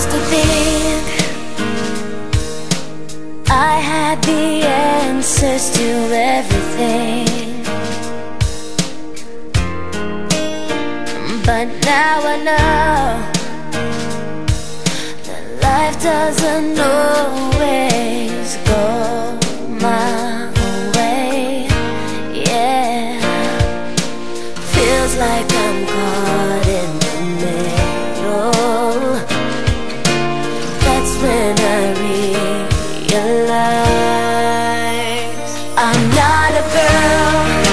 used to think I had the answers to everything, but now I know that life doesn't always go my way. Yeah, feels like I'm caught in the middle. That's when I realize I'm not a girl,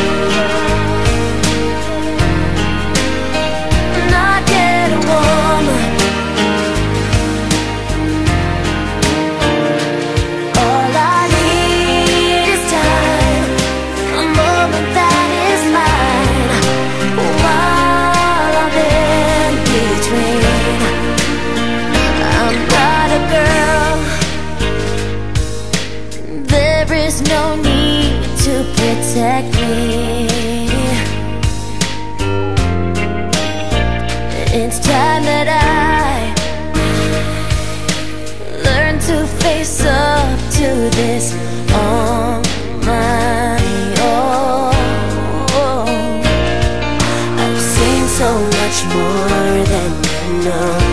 not yet a woman. All I need is time, a moment that is mine, while I'm in between. I'm not a girl, there is no need to protect me. It's time that I learn to face up to this on my own. I've seen so much more than you know.